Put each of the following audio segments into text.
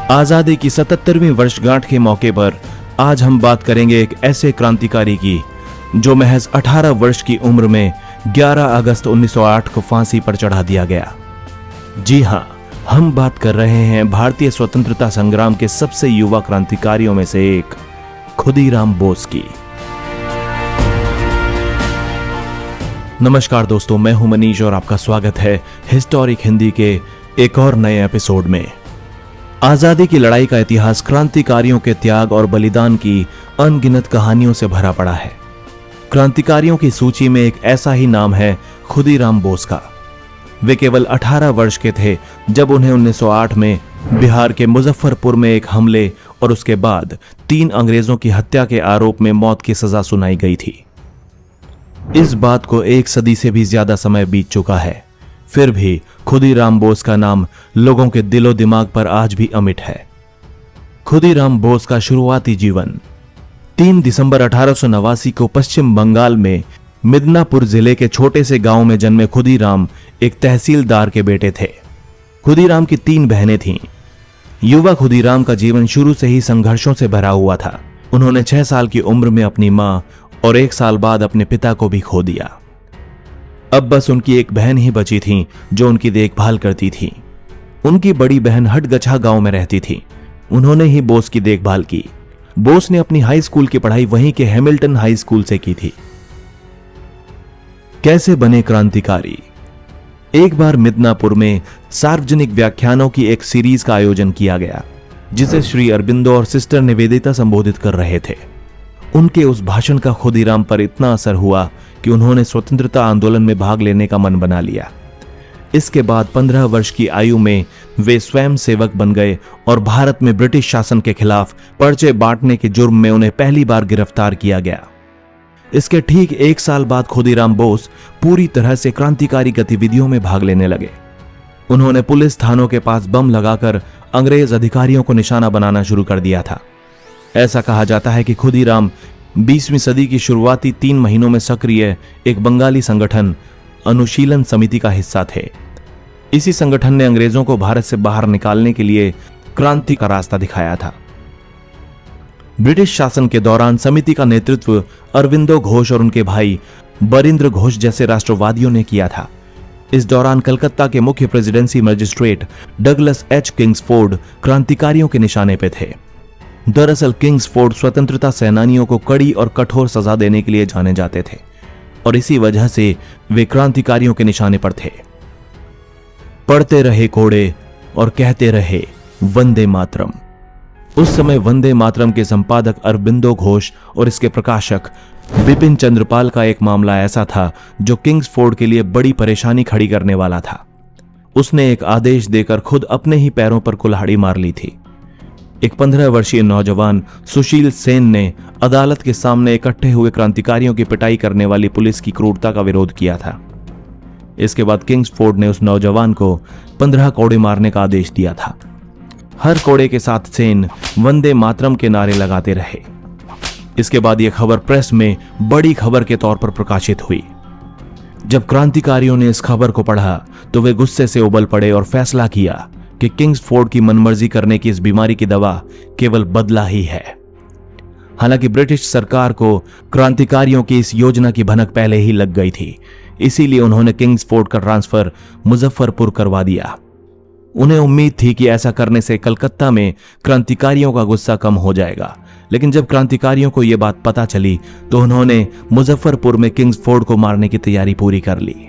आजादी की 77वीं वर्षगांठ के मौके पर आज हम बात करेंगे एक ऐसे क्रांतिकारी की जो महज 18 वर्ष की उम्र में 11 अगस्त 1908 को फांसी पर चढ़ा दिया गया। जी हां, हम बात कर रहे हैं भारतीय स्वतंत्रता संग्राम के सबसे युवा क्रांतिकारियों में से एक खुदीराम बोस की। नमस्कार दोस्तों, मैं हूं मनीष और आपका स्वागत है हिस्टोरिक हिंदी के एक और नए एपिसोड में। आजादी की लड़ाई का इतिहास क्रांतिकारियों के त्याग और बलिदान की अनगिनत कहानियों से भरा पड़ा है। क्रांतिकारियों की सूची में एक ऐसा ही नाम है खुदीराम बोस का। वे केवल 18 वर्ष के थे जब उन्हें 1908 में बिहार के मुजफ्फरपुर में एक हमले और उसके बाद 3 अंग्रेजों की हत्या के आरोप में मौत की सजा सुनाई गई थी। इस बात को 1 सदी से भी ज्यादा समय बीत चुका है, फिर भी खुदीराम बोस का नाम लोगों के दिलो दिमाग पर आज भी अमिट है। खुदीराम बोस का शुरुआती जीवन 3 दिसंबर 1889 को पश्चिम बंगाल में मिदनापुर जिले के छोटे से गांव में जन्मे खुदीराम एक तहसीलदार के बेटे थे। खुदीराम की 3 बहनें थीं। युवा खुदीराम का जीवन शुरू से ही संघर्षों से भरा हुआ था। उन्होंने 6 साल की उम्र में अपनी मां और 1 साल बाद अपने पिता को भी खो दिया। अब बस उनकी एक बहन ही बची थी जो उनकी देखभाल करती थी। उनकी बड़ी बहन हटगछा गांव में रहती थी। उन्होंने ही बोस की देखभाल की। बोस ने अपनी हाई स्कूल की पढ़ाई वहीं के हैमिल्टन हाई स्कूल से की थी। कैसे बने क्रांतिकारी? एक बार मिदनापुर में सार्वजनिक व्याख्यानों की एक सीरीज का आयोजन किया गया जिसे श्री अरबिंदो और सिस्टर निवेदिता संबोधित कर रहे थे। उनके उस भाषण का खुदीराम पर इतना असर हुआ कि उन्होंने स्वतंत्रता आंदोलन में भाग लेने का मन बना लिया। इसके बाद 15 वर्ष की आयु में वे स्वयं सेवक बन गए और भारत में ब्रिटिश शासन के खिलाफ पर्चे बांटने के जुर्म में उन्हें पहली बार गिरफ्तार किया गया। इसके ठीक 1 साल बाद खुदीराम बोस पूरी तरह से क्रांतिकारी गतिविधियों में भाग लेने लगे। उन्होंने पुलिस थानों के पास बम लगाकर अंग्रेज अधिकारियों को निशाना बनाना शुरू कर दिया था। ऐसा कहा जाता है कि खुदीराम 20वीं सदी की शुरुआती 3 महीनों में सक्रिय एक बंगाली संगठन अनुशीलन समिति का हिस्सा थे। इसी संगठन ने अंग्रेजों को भारत से बाहर निकालने के लिए क्रांति का रास्ता दिखाया था। ब्रिटिश शासन के दौरान समिति का नेतृत्व अरविंदो घोष और उनके भाई बरिंद्र घोष जैसे राष्ट्रवादियों ने किया था। इस दौरान कलकत्ता के मुख्य presidency magistrate Douglas H Kingsford क्रांतिकारियों के निशाने पे थे। दरअसल किंग्सफोर्ड स्वतंत्रता सेनानियों को कड़ी और कठोर सजा देने के लिए जाने जाते थे और इसी वजह से वे क्रांतिकारियों के निशाने पर थे। पढ़ते रहे कोड़े और कहते रहे वंदे मातरम। उस समय वंदे मातरम के संपादक अरबिंदो घोष और इसके प्रकाशक बिपिन चंद्रपाल का एक मामला ऐसा था जो किंग्सफोर्ड के लिए बड़ी परेशानी खड़ी करने वाला था। उसने एक आदेश देकर खुद अपने ही पैरों पर कुल्हाड़ी मार ली थी। एक 15 वर्षीय नौजवान सुशील सेन ने अदालत के सामने इकट्ठे हुए क्रांतिकारियों की पिटाई करने वाली पुलिस की क्रूरता का विरोध किया था। इसके बाद किंग्सफोर्ड ने उस नौजवान को 15 कोड़े मारने का आदेश दिया था। हर कोड़े के साथ सेन वंदे मातरम के नारे लगाते रहे। इसके बाद यह खबर प्रेस में बड़ी खबर के तौर पर प्रकाशित हुई। जब क्रांतिकारियों ने इस खबर को पढ़ा तो वे गुस्से से उबल पड़े और फैसला किया कि किंग्सफोर्ड की मनमर्जी करने की इस बीमारी की दवा केवल बदला ही है। हालांकि ब्रिटिश सरकार को क्रांतिकारियों की इस योजना की भनक पहले ही लग गई थी, इसीलिए उन्होंने किंग्सफोर्ड का ट्रांसफर मुजफ्फरपुर करवा दिया। उन्हें उम्मीद थी कि ऐसा करने से कलकत्ता में क्रांतिकारियों का गुस्सा कम हो जाएगा, लेकिन जब क्रांतिकारियों को यह बात पता चली तो उन्होंने मुजफ्फरपुर में किंग्सफोर्ड को मारने की तैयारी पूरी कर ली।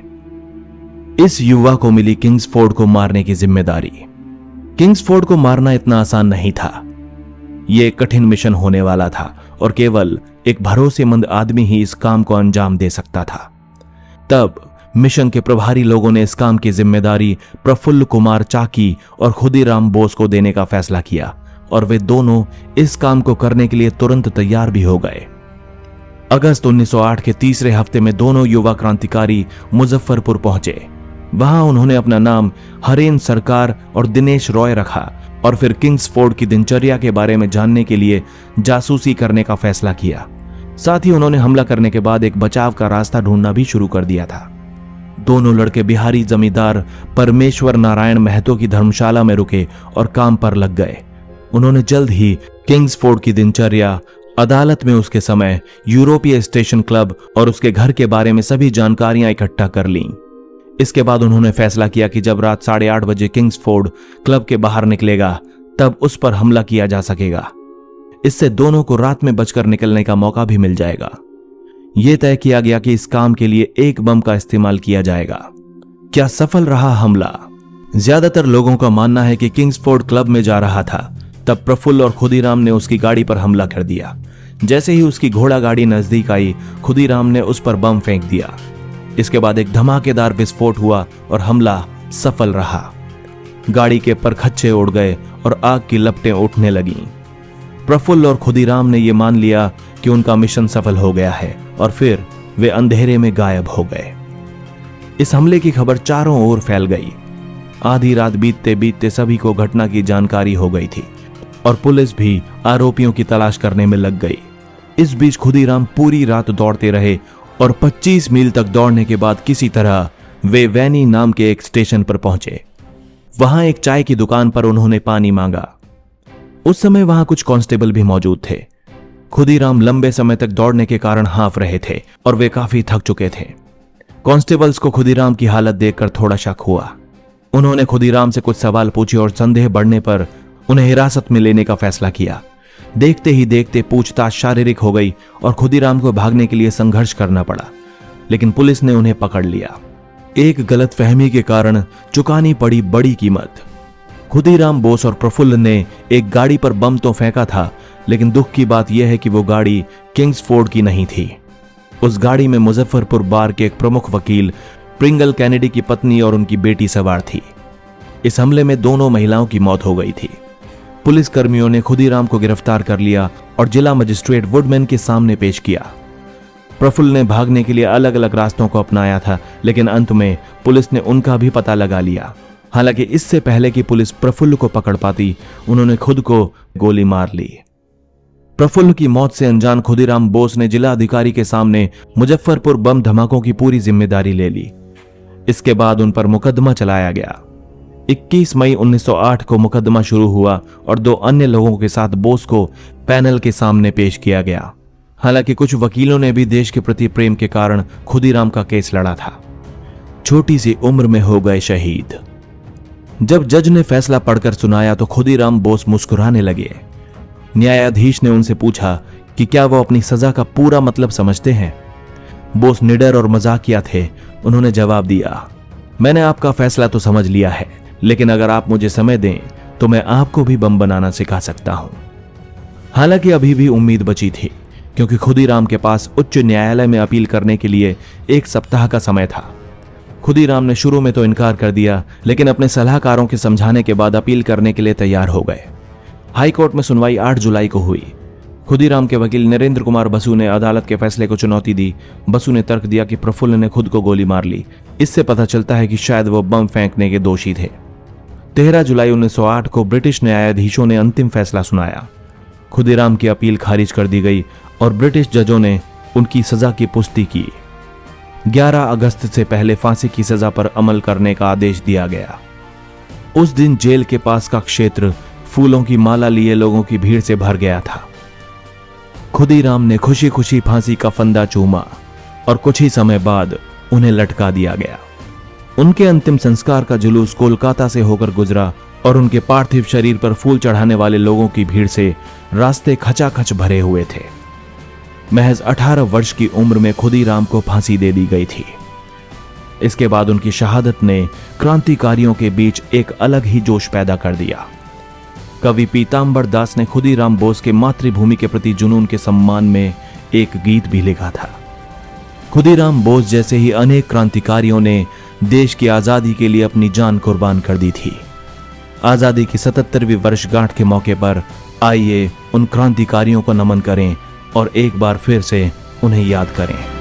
इस युवा को मिली किंग्सफोर्ड को मारने की जिम्मेदारी। किंग्सफोर्ड को मारना इतना आसान नहीं था। यह एक कठिन मिशन होने वाला था और केवल एक भरोसेमंद आदमी ही इस काम को अंजाम दे सकता था। तब मिशन के प्रभारी लोगों ने इस काम की जिम्मेदारी प्रफुल्ल कुमार चाकी और खुदीराम बोस को देने का फैसला किया और वे दोनों इस काम को करने के लिए तुरंत तैयार भी हो गए। अगस्त 1908 के तीसरे हफ्ते में दोनों युवा क्रांतिकारी मुजफ्फरपुर पहुंचे। वहां उन्होंने अपना नाम हरेन सरकार और दिनेश रॉय रखा और फिर किंग्सफोर्ड की दिनचर्या के बारे में जानने के लिए जासूसी करने का फैसला किया। साथ ही उन्होंने हमला करने के बाद एक बचाव का रास्ता ढूंढना भी शुरू कर दिया था। दोनों लड़के बिहारी जमींदार परमेश्वर नारायण महतो की धर्मशाला में रुके और काम पर लग गए। उन्होंने जल्द ही किंग्सफोर्ड की दिनचर्या, अदालत में उसके समय, यूरोपीय स्टेशन क्लब और उसके घर के बारे में सभी जानकारियां इकट्ठा कर लीं। इसके बाद उन्होंने फैसला किया कि जब रात 8:30 बजे किंग्सफोर्ड क्लब के बाहर निकलेगा तब उस पर हमला किया जा सकेगा। इससे दोनों को रात में बचकर निकलने का मौका भी मिल जाएगा। यह तय किया गया कि इस काम के लिए एक बम का इस्तेमाल किया जाएगा। क्या सफल रहा हमला? ज्यादातर लोगों का मानना है कि किंग्सफोर्ड क्लब में जा रहा था तब प्रफुल्ल और खुदीराम ने उसकी गाड़ी पर हमला कर दिया। जैसे ही उसकी घोड़ा गाड़ी नजदीक आई, खुदीराम ने उस पर बम फेंक दिया। इसके बाद एक धमाकेदार विस्फोट हुआ और हमला सफल रहा। गाड़ी के परखच्चे उड़ गए और आग की लपटें उठने लगीं। प्रफुल्ल और खुदीराम ने यह मान लिया कि उनका मिशन सफल हो गया है और फिर वे अंधेरे में गायब हो गए। इस हमले की खबर चारों ओर फैल गई। आधी रात बीतते बीतते सभी को घटना की जानकारी हो गई थी और पुलिस भी आरोपियों की तलाश करने में लग गई। इस बीच खुदीराम पूरी रात दौड़ते रहे और 25 मील तक दौड़ने के बाद किसी तरह वे वैनी नाम के एक स्टेशन पर पहुंचे। वहां एक चाय की दुकान पर उन्होंने पानी मांगा। उस समय वहां कुछ कांस्टेबल भी मौजूद थे। खुदीराम लंबे समय तक दौड़ने के कारण हांफ रहे थे और वे काफी थक चुके थे। कांस्टेबल्स को खुदीराम की हालत देखकर थोड़ा शक हुआ। उन्होंने खुदीराम से कुछ सवाल पूछे और संदेह बढ़ने पर उन्हें हिरासत में लेने का फैसला किया। देखते ही देखते पूछताछ शारीरिक हो गई और खुदीराम को भागने के लिए संघर्ष करना पड़ा, लेकिन पुलिस ने उन्हें पकड़ लिया। एक गलतफहमी के कारण चुकानी पड़ी बड़ी कीमत। खुदीराम बोस और प्रफुल्ल ने एक गाड़ी पर बम तो फेंका था, लेकिन दुख की बात यह है कि वो गाड़ी किंग्सफोर्ड की नहीं थी। उस गाड़ी में मुजफ्फरपुर बार के एक प्रमुख वकील प्रिंगल कैनेडी की पत्नी और उनकी बेटी सवार थी। इस हमले में दोनों महिलाओं की मौत हो गई थी। पुलिस कर्मियों ने खुदीराम को गिरफ्तार कर लिया और जिला मजिस्ट्रेट वुडमैन के सामने पेश किया। प्रफुल्ल ने भागने के लिए अलग अलग रास्तों को अपनाया था, लेकिन अंत में पुलिस ने उनका भी पता लगा लिया। हालांकि इससे पहले कि पुलिस प्रफुल्ल को पकड़ पाती, उन्होंने खुद को गोली मार ली। प्रफुल्ल की मौत से अनजान खुदीराम बोस ने जिला अधिकारी के सामने मुजफ्फरपुर बम धमाकों की पूरी जिम्मेदारी ले ली। इसके बाद उन पर मुकदमा चलाया गया। 21 मई 1908 को मुकदमा शुरू हुआ और 2 अन्य लोगों के साथ बोस को पैनल के सामने पेश किया गया। हालांकि कुछ वकीलों ने भी देश के प्रति प्रेम के कारण खुदीराम का केस लड़ा था। छोटी सी उम्र में हो गए शहीद। जब जज ने फैसला पढ़कर सुनाया तो खुदीराम बोस मुस्कुराने लगे। न्यायाधीश ने उनसे पूछा कि क्या वो अपनी सजा का पूरा मतलब समझते हैं। बोस निडर और मजाकिया थे। उन्होंने जवाब दिया, मैंने आपका फैसला तो समझ लिया है, लेकिन अगर आप मुझे समय दें तो मैं आपको भी बम बनाना सिखा सकता हूं। हालांकि अभी भी उम्मीद बची थी, क्योंकि खुदीराम के पास उच्च न्यायालय में अपील करने के लिए 1 सप्ताह का समय था। खुदीराम ने शुरू में तो इनकार कर दिया, लेकिन अपने सलाहकारों के समझाने के बाद अपील करने के लिए तैयार हो गए। हाईकोर्ट में सुनवाई 8 जुलाई को हुई। खुदीराम के वकील नरेंद्र कुमार बसु ने अदालत के फैसले को चुनौती दी। बसु ने तर्क दिया कि प्रफुल्ल ने खुद को गोली मार ली। इससे पता चलता है कि शायद वो बम फेंकने के दोषी थे। 13 जुलाई 1908 को ब्रिटिश न्यायाधीशों ने अंतिम फैसला सुनाया। खुदीराम की अपील खारिज कर दी गई और ब्रिटिश जजों ने उनकी सजा की पुष्टि की। 11 अगस्त से पहले फांसी की सजा पर अमल करने का आदेश दिया गया। उस दिन जेल के पास का क्षेत्र फूलों की माला लिए लोगों की भीड़ से भर गया था। खुदीराम ने खुशी खुशी फांसी का फंदा चूमा और कुछ ही समय बाद उन्हें लटका दिया गया। उनके अंतिम संस्कार का जुलूस कोलकाता से होकर गुजरा और उनके पार्थिव शरीर पर फूल चढ़ाने वाले लोगों की भीड़ से रास्ते खचाखच भरे हुए थे। महज 18 वर्ष की उम्र में खुदीराम को फांसी दे दी गई थी। इसके बाद उनकी शहादत ने क्रांतिकारियों के बीच एक अलग ही जोश पैदा कर दिया। कवि पीतांबर दास ने खुदीराम बोस के मातृभूमि के प्रति जुनून के सम्मान में एक गीत भी लिखा था। खुदीराम बोस जैसे ही अनेक क्रांतिकारियों ने देश की आजादी के लिए अपनी जान कुर्बान कर दी थी। आजादी की 77वीं वर्षगांठ के मौके पर आइए उन क्रांतिकारियों को नमन करें और एक बार फिर से उन्हें याद करें।